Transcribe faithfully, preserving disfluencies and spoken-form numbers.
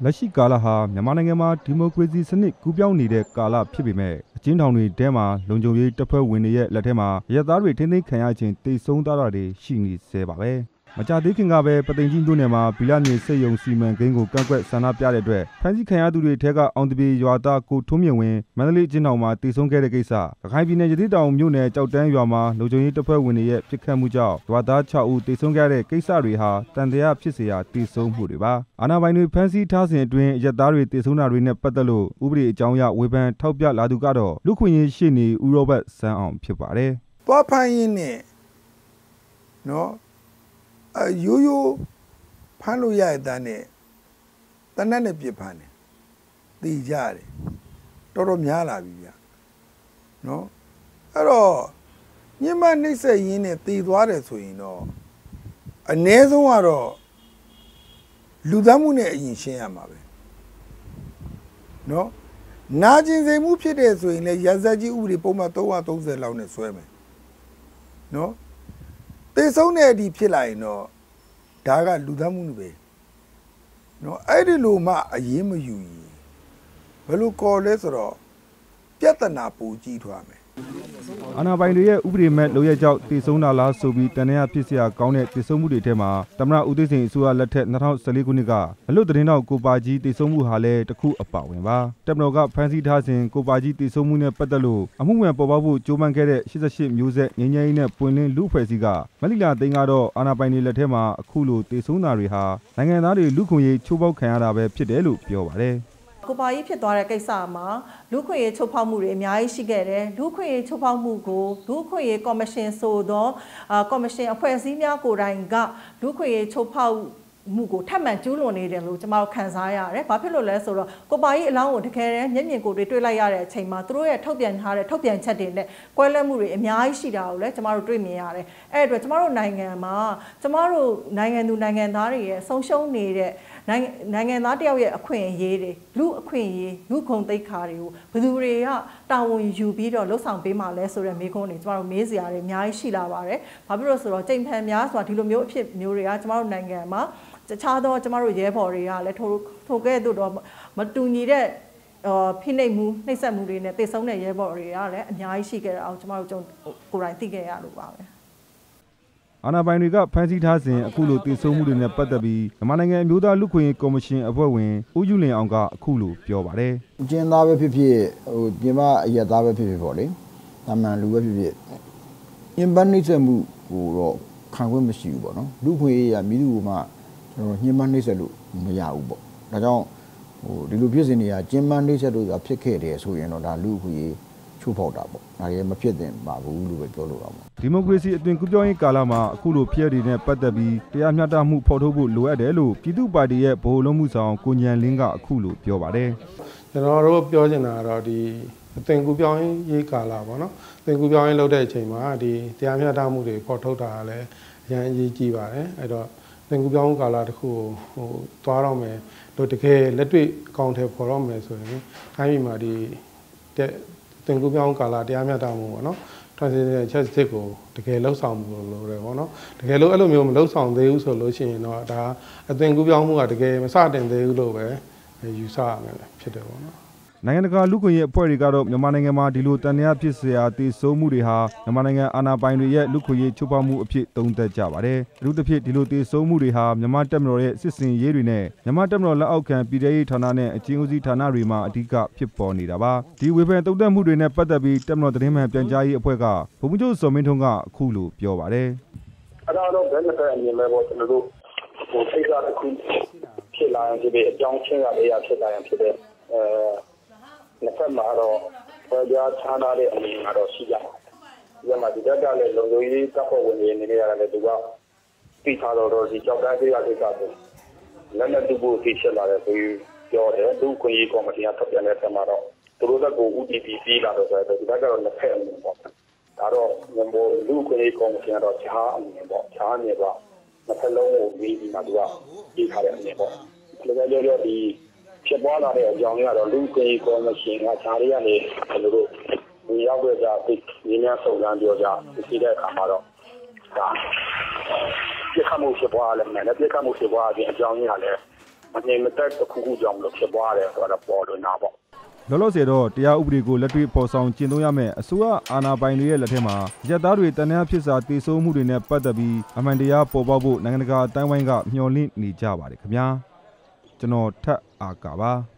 လက်ရှိကာလဟာမြန်မာနိုင်ငံမှာဒီမိုကရေစီစနစ်ကူးပြောင်းနေတဲ့ကာလဖြစ်ပေမဲ့အကျဉ်းထောင်တွေထဲမှာလုံခြုံရေးတပ်ဖွဲ့ဝင်တွေရဲ့လက်ထက်မှာအရပ်သားတွေထိန်းသိမ်းခံရခြင်းတိတ်ဆုံးသွားတာတွေရှိနေဆဲပါပဲမကြသေးခင်ကပဲပသိမ်ကြီးမြို့နယ်မှာဗီလာမြေစိတ်ယုံစီမံကိန်းကိုကန့်ကွက်ဆန္ဒပြတဲ့အတွက်ဖမ်းဆီးခံရသူတွေထဲကအောင်တပြေရွာသားကိုထွန်းမြင့်ဝင်းမန္တလေးကျင်းထောင်မှာတည်ဆုံခဲ့တဲ့ကိစ္စရခိုင်ပြည်နယ်ရသေ့တောင်မြို့နယ်ကြောက်တန်းရွာမှာလုံခြုံရေးတပ်ဖွဲ့ဝင်တွေရဲ့ပစ်ခတ်မှုကြောင့်ရွာသား၆ဦးတည်ဆုံခဲ့တဲ့ကိစ္စတွေဟာတန်တရားဖြစ်စေရာတည်ဆုံမှုတွေပါအာဏာပိုင်တွေဖမ်းဆီးထားစဉ်အတွင်းအရပ်သားတွေတည်ဆုံတာတွေနဲ့ပတ်သက်လို့ဥပဒေအကြောင်းအရဝေဖန်ထောက်ပြလာသူကတော့လူခွင့်ရေးရှေ့နေဦးရောဘတ်စန်းအောင်ဖြစ်ပါတယ်သွားဖမ်းရင်းနဲ့နော်အရိုးရိုးဖမ်းလို့ရတဲ့နဲ့တနက်နဲ့ပြစ်ဖမ်းတယ်တည်ကြတယ်တော်တော်များလာပြီဗျနော်အဲ့တော့ညမနှိမ့်ဆက်ရင်းနဲ့တည်သွားတယ်ဆိုရင်တော့အ ਨੇ ဆုံးကတော့လူသားမှုနဲ့အရင်ရှင်းရမှာပဲနော်နာကျင်စိမ်မှုဖြစ်တယ်ဆိုရင်လည်းရာဇကြီးဥပဒေပုံမှန်သုံးသုံးလောက်နဲ့ဆွဲမယ်နော်သေဆုံးတဲ့အထိဖြစ်လာရင်တော့ဒါကလူသားမှုပဲနော်အဲ့ဒီလိုမှအရေးမယူရင်ဘယ်လိုကော်လဲဆိုတော့ပြဿနာပူကြီးထွားမယ်အာဏာပိုင်တွေရဲ့ဥပဒေမဲ့လုပ်ရကြောက်တည်ဆုံတာလားဆိုပြီးတန်တရားဖြစ်เสียကောင်းတဲ့တည်ဆုံမှုတွေထဲမှာသမ္မတဦးသိန်းစိန်အစိုးရလက်ထက်၂၀၁၄ခုနှစ်ကအလွတ်သတင်းတော်ကိုပါကြီးတည်ဆုံမှုဟာလည်းတစ်ခုအပါဝင်ပါတပ်မတော်ကဖမ်းဆီးထားစဉ်ကိုပါကြီးတည်ဆုံမှုနဲ့ပတ်သက်လို့အမှုမှန်ပေါ်ပေါက်ဖို့ကြိုးပမ်းခဲ့တဲ့၈၈မျိုးဆက်ငြိမ်းချမ်းရေးနဲ့ပွင့်လင်းလူဖွဲ့စည်းကမလိလာသိန်းကတော့အာဏာပိုင်တွေလက်ထက်မှာအခုလိုတည်ဆုံတာတွေဟာနိုင်ငံသားတွေလူခွင့်ရေးချိုးဖောက်ခံရတာပဲဖြစ်တယ်လို့ပြောပါတယ်ကိုပါကြီးဖြစ်သွားတဲ့ကိစ္စမှာလူခွင့်ရေးချုပ်ဖောက်မှုတွေအများကြီးရှိခဲ့တယ်လူခွင့်ရေးချုပ်ဖောက်မှုကိုလူခွင့်ရေးကော်မရှင်ဆိုသောကော်မရှင်အဖွဲ့အစည်းများကိုယ်တိုင်ကလူခွင့်ရေးချုပ်ဖောက်မှုကိုထပ်မံကျူးလွန်နေတယ်လို့ကျွန်တော်ခန်းစားရတယ်။ဘာဖြစ်လို့လဲဆိုတော့ကိုပါကြီးအလောင်းကိုတကယ်တည်းမျက်မြင်ကိုယ်တွေ့တွေ့လိုက်ရတဲ့အချိန်မှာသူတို့ရဲ့ထုတ်ပြန်ထားတဲ့ထုတ်ပြန်ချက်တွေနဲ့ကွဲလွဲမှုတွေအများကြီးရှိတာကိုလည်းကျွန်တော်တို့တွေ့မြင်ရတယ်။အဲ့အတွက်ကျွန်တော်တို့နိုင်ငံမှာကျွန်တော်တို့နိုင်ငံသူနိုင်ငံသားတွေရဲ့ဆုံးရှုံးနေတဲ့နိုင်ငံသားတယောက်ရဲ့အခွင့်အရေးတွေလူအခွင့်အရေးလူခုံသိက္ခာတွေကိုဘယ်သူတွေကတာဝန်ယူပြီးတော့လှုပ်ဆောင်ပေးမှလဲဆိုတဲ့မေးခွန်းတွေကျွန်တော်တို့မေးစရာတွေအများကြီးရှိလာပါတယ်။ဘာဖြစ်လို့ဆိုတော့ကြိမ်ဖန်များဆိုတာဒီလိုမျိုးအဖြစ်မျိုးတွေကကျွန်တော်တို့နိုင်ငံမှာတခြားသောကျွန်တော်တို့ရဲဘော်တွေကလည်းထိုထိုကဲ့သို့တော့မတူညီတဲ့ဖိနှိပ်မှုနှိပ်စက်မှုတွေနဲ့တည်ဆုံတဲ့ရဲဘော်တွေကလည်းအများကြီးရှိခဲ့တာအောင်ကျွန်တော်တို့ကိုယ်တိုင်သိခဲ့ရလို့ပါပဲအာဏာပိုင်တွေကဖမ်းဆီးထားစဉ်အခုလိုတည်ဆုံမှုတွေနဲ့ပတ်သက်ပြီးမြန်မာနိုင်ငံအမျိုးသားလူခွင့်ရေးကော်မရှင်အဖွဲ့ဝင်ဦးယူလင်အောင်ကအခုလိုပြောပါတယ်။ကျင်းသားပဲဖြစ်ဖြစ်ဟိုကျင်းမအရက်သားပဲဖြစ်ဖြစ်ပေါ့လေ။တာမန်လူပဲဖြစ်ဖြစ်အင်ပန်းနှိပ်စက်မှုဟိုတော့ခံခွင့်မရှိဘူးပေါ့နော်။လူခွင့်ရေးရမိသူကမှကျွန်တော်ညှဉ်းပန်းနှိပ်စက်လို့မရဘူးပေါ့။ဒါကြောင့်ဟိုဒီလိုဖြစ်စဉ်တွေကကျင်းပန်းနှိပ်စက်လို့ကဖြစ်ခဲ့တယ်ဆိုရင်တော့ဒါလူခွင့်ရေးချိုးဖောက်တာပေါ့ဒါလည်းမဖြစ်သင့်ပါဘူးလို့ပဲပြောလိုပါမယ်ဒီမိုကရေစီအသွင်ကူးပြောင်းရေးကာလမှာအခုလိုဖြစ်ရတဲ့ပတ်သက်ပြီးတရားမျှတမှုဖော်ထုတ်ဖို့လိုအပ်တယ်လို့ပြည်သူ့ပါတီရဲ့ဗဟိုလုံးမှုဆောင်ကိုညံလင်းကအခုလိုပြောပါတယ်ကျွန်တော်တို့ပြောချင်တာကတော့ဒီအသွင်ကူးပြောင်းရေးကာလပေါ့နော်အသွင်ကူးပြောင်းရေးလုပ်တဲ့အချိန်မှာဒီတရားမျှတမှုတွေဖော်ထုတ်တာလည်းအရင်အရေးကြီးပါတယ်အဲ့တော့အသွင်ကူးပြောင်းကာလတစ်ခုဟိုသွားတော့မယ်လို့တကယ်လက်တွေ့အကောင့်ထဲပေါ်တော့မယ်ဆိုရင်အဲ့ဒီမှာဒီတင်ကူပြောင်းကာလတရားမျှတမှုပေါ့နော် transition ချက်စစ်ကိုတကယ်လှုပ်ဆောင်မှုလို့ရတယ်ပေါ့နော်တကယ်လို့အဲ့လိုမျိုးမလှုပ်ဆောင်သေးဘူးဆိုလို့ရှိရင်တော့ဒါအသွင်ကူပြောင်းမှုကတကယ်မစတင်သေးဘူးလို့ပဲယူဆရမယ်ဖြစ်တယ်ပေါ့နော်နိုင်ငံတကာလူခွင့်ရေးအဖွဲ့တွေကတော့မြန်မာနိုင်ငံမှာဒီလိုတန်တရားဖြစ်เสียတည်ဆိုးမှုတွေဟာမြန်မာနိုင်ငံအာဏာပိုင်တွေရဲ့လူခွင့်ရေးချိုးဖောက်မှုအဖြစ်သုံးသပ်ကြပါတယ်။အထူးသဖြင့်ဒီလိုတည်ဆိုးမှုတွေဟာမြန်မာတပ်မတော်ရဲ့စစ်စင်ရေးတွေနဲ့မြန်မာတပ်မတော်လက်အောက်ခံပြည်ထရေးဌာနနဲ့အကျဉ်းဦးစီးဌာနတွေမှာအဓိကဖြစ်ပေါ်နေတာပါ။ဒီဝေဖန်သုံးသပ်မှုတွေနဲ့ပတ်သက်ပြီးတပ်မတော်သတင်းမှန်ပြန်ကြားရေးအဖွဲ့ကဗိုလ်မှူးချုပ်စော်မင်းထွန်းကအခုလိုပြောပါတယ်။အဲ့တော့ဘယ်နဲ့အမြင်လဲပေါ့ကျွန်တော်တို့ဟိုစိတ်ကတစ်ခုဖြစ်လာရင်ဒီအကြောင်းချင်းရလေးရဖြစ်လာရင်ဖြစ်တဲ့အဲနှစ်ဖက်မှာတော့ပေါ်ပြချားထားတဲ့အမြင်ကတော့ရှိကြတယ်။ဒီမှာဒီတက်တက်လည်းလုံခြုံရေးတပ်ဖွဲ့ဝင်တွေနေနေရတယ်သူကပြီးထားတော့ဒီကြောက်တန်းသေးရကိစ္စဆိုလက်နဲ့တူဖို့သိချက်လာတယ်ဆိုပြီးပြောတယ်လူခွင့်ရေးကော်မတီကထုတ်ပြန်တဲ့ဆက်မှာတော့သူတို့ကကို U D P ပြီးလာတော့ဆိုတော့ဒီဘက်ကတော့နှစ်ဖက်အမြင်ပေါ့။ဒါတော့မြန်မာလူခွင့်ရေးကော်မတီကတော့ခြားအမြင်ပေါ့ခြားအမြင်ကနှစ်ဖက်လုံးကိုပြီးပြီးမှသူကပြီးထားတဲ့အမြင်ပေါ့။ဒါကြောင့်ပြောဒီဖြစ်ပွားလာတဲ့အကြောင်းကတော့လူခွင့်ရေးကော်မရှင်ကခြားရည်ကနေကျွန်တော်တို့ဒီရောက်ကြတဲ့ဒီညီမစုံစမ်းပြောကြဒီတဲ့အခါမှာတော့ဒါပြခမှုဖြစ်ပွားလည်းမယ်လည်းပြခမှုဖြစ်ပွားခြင်းအကြောင်းရင်းကလည်းမငြိမ်မသက်တစ်ခုခုကြောင့်လို့ဖြစ်သွားတယ်ဆိုတော့ပေါ်လွင်တာပေါ့လောလောဆယ်တော့တရားဥပဒေကိုလက်တွေ့ပေါ်ဆောင်ကျင့်သုံးရမယ်အစိုးရအာဏာပိုင်တွေရဲ့လက်ထက်မှာရက်သားတွေတန်တရားဖြစ်စာတည်ဆုံမှုတွေနဲ့ပတ်သက်ပြီးအမှန်တရားပေါ်ပေါက်ဖို့နိုင်ငံတကာအတိုင်းဝိုင်းကမျှော်လင့်နေကြပါတယ်ခင်ဗျာကျွန်တော်ထက်အာကာပါ